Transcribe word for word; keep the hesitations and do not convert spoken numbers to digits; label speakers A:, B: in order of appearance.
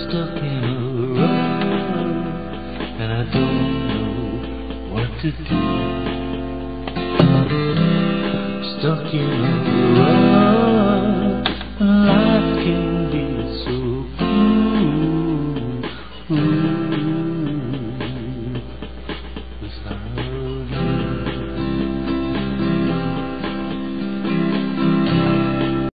A: stuck in a rut, and I don't know what to do. Stuck in a rut, and life